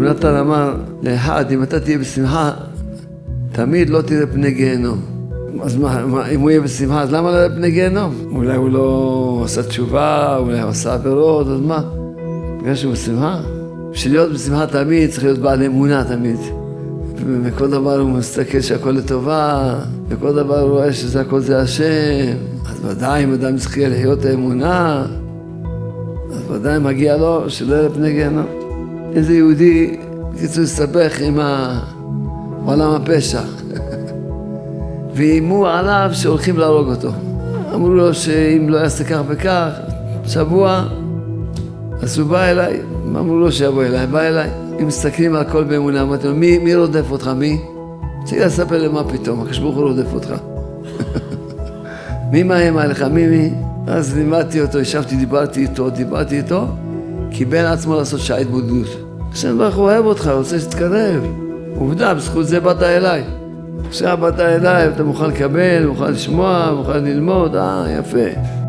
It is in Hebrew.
רבי נתן אמר לאחד, אם אתה תהיה בשמחה, תמיד לא תראה פני גיהנום. אז מה, אם הוא יהיה בשמחה, אז למה לא יראה פני גיהנום? אולי הוא לא עשה תשובה, אולי הוא עשה עבירות, אז מה? בגלל שהוא בשמחה. בשביל להיות בשמחה תמיד, צריך להיות בעל אמונה תמיד. וכל דבר הוא מסתכל שהכל לטובה, וכל דבר הוא רואה שזה הכל זה השם. אז ודאי אם אדם צריך להיות האמונה, אז ודאי מגיע לו שלא יראה פני גיהנום. איזה יהודי, קיצור, הסתבך עם עולם הפשע. ואיימו עליו שהולכים להרוג אותו. אמרו לו שאם לא יעשה כך וכך, שבוע, אז הוא בא אליי. אמרו לו שיבוא אליי, בא אליי. אם מסתכלים על הכל באמונה, אמרתי לו, מי רודף אותך? מי? צריך לספר למה פתאום, הקדוש ברוך הוא רודף אותך. מי מאיים עליך? מי? אז לימדתי אותו, ישבתי, דיברתי איתו, קיבל עצמו לעשות שעה התבודדות. השם ברוך הוא אוהב אותך, רוצה שתתקרב. עובדה, בזכות זה באת אליי. עכשיו באת אליי, אתה מוכן לקבל, מוכן לשמוע, מוכן ללמוד, יפה.